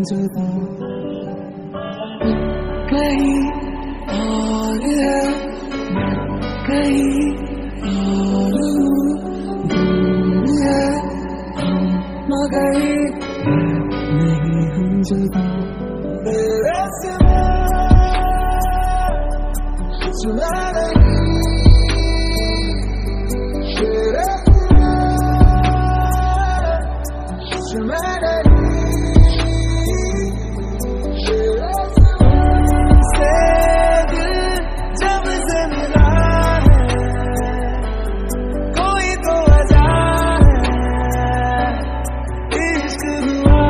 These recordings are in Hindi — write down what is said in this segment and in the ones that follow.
जुदा कहीं और है, मैं कहीं और हूँ, दूर है हम मगर मैं नहीं हूँ जुदा। मेरे सिवा सुना नहीं तेरे सिवा सुना नहीं तेरे सिवा से दिल जब से मिला है कोई तो वजह है इश्क हुआ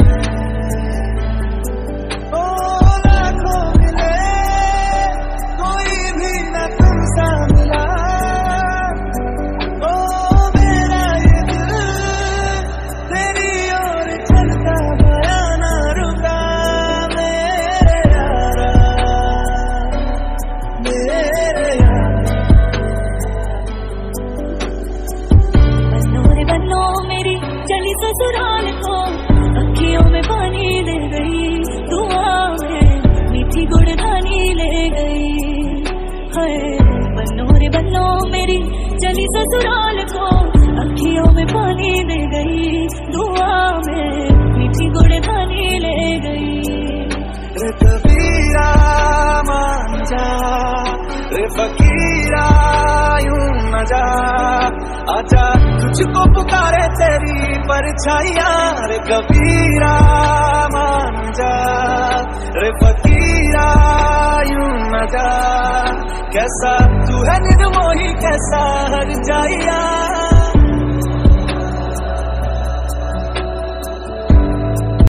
ओ लाखों मिले कोई भी न तुमसा मिला ओ मेरा ये दिल तेरी ओर चलता गया ना रुका मेरे यारा मेरे यारा। बन्नो रे बन्नो मेरी चली ससुराल को अखियों में पानी ले गई, दुआ में मीठी गुड़धानी ले गई। हाय बन्नो रे बन्नो मेरी चली ससुराल को अखियों में पानी ले गई, दुआ में मीठी गुड़धानी ले गई। रे कबीरा मान जा, रे फकीरा यूं न जा, आजा तुझको पुकारे तेरी परछाइयां। रे कबीरा मान जा, रे फकीरा यूं न जा, कैसा तू है निर्मोही कैसा हर जाइया।